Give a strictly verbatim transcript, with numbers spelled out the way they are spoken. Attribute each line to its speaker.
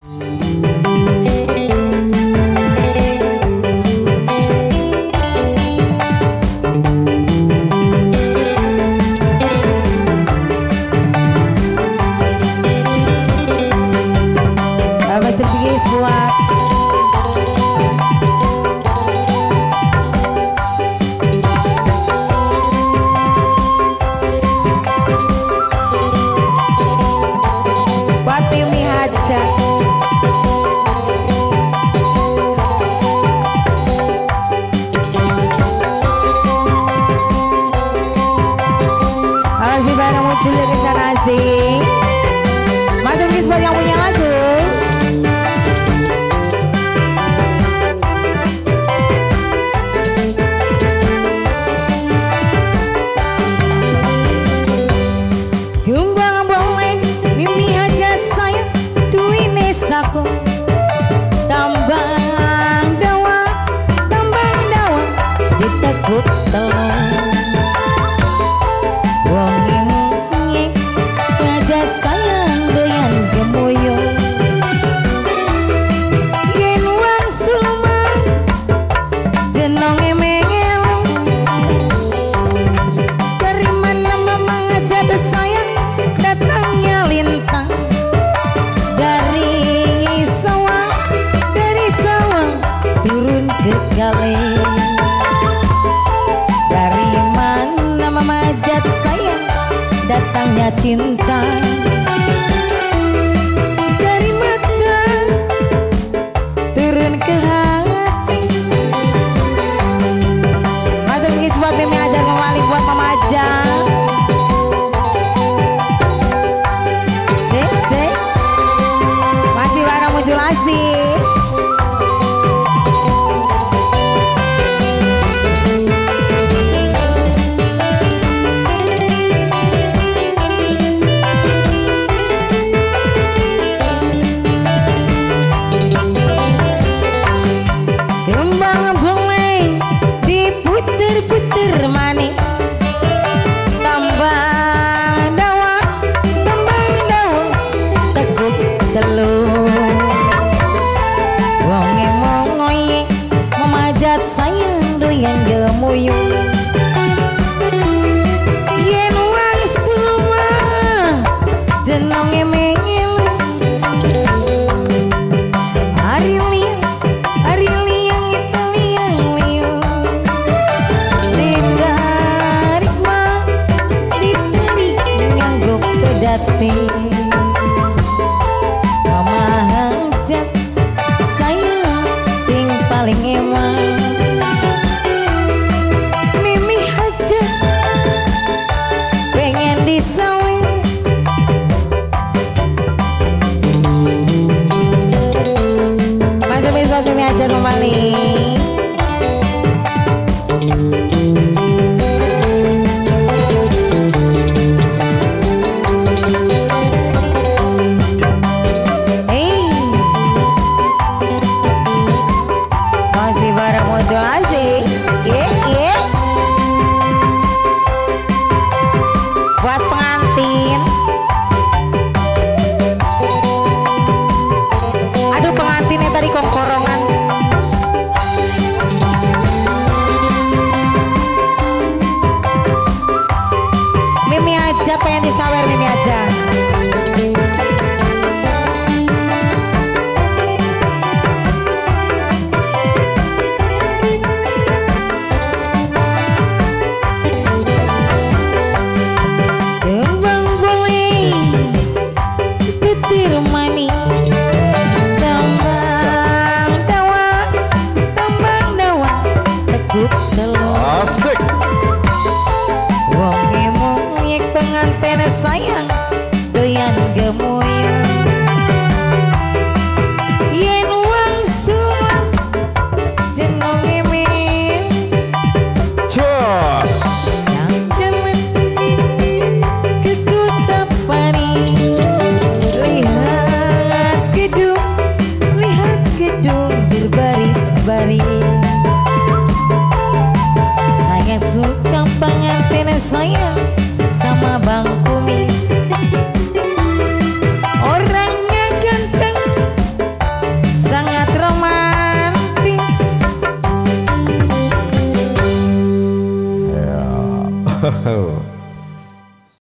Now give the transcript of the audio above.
Speaker 1: Julia Kencanasi. Mas Rizky buat yang punya lagu. Gumbang boleh mimi hajat saya duit nesaku. Tambang dawa, tambang dawa ditekuk telur. Sayang doyan gemoyo yen wang suma jenong emel dari mana mama ngajak sayang datangnya lintang dari sawah dari sawah turun ke kali dari mana mama ngajak sayang datangnya cinta dari mata turun ke hati. Mas Rizky buat Mimi Ajar, Mawali buat Mama Ajar. Sik, sik. Masih bareng muncul asik. Mani tambang dawa tambang dawa tekuk telur wong emong ngoye memajat sayang doyan gemuyu yen wang semua jenong emengil hari liang hari liang itu liang liang dati mama hajat sayang sing paling emang mimi hajat pengen disawi masuk besok mimi hajat memali buat pengantin. Aduh pengantinnya tadi kongkorongan. Mimi aja pengen disawer Mimi aja.
Speaker 2: Asik.
Speaker 1: Wong emong yek pengantin sayang doyan gemuyu yen wang semua jenong emil
Speaker 2: Jos
Speaker 1: yang demen kekutapani lihat gedung lihat gedung berbaris-baris suka pengantin sayang sama Bang Kumis orangnya ganteng
Speaker 2: Oh.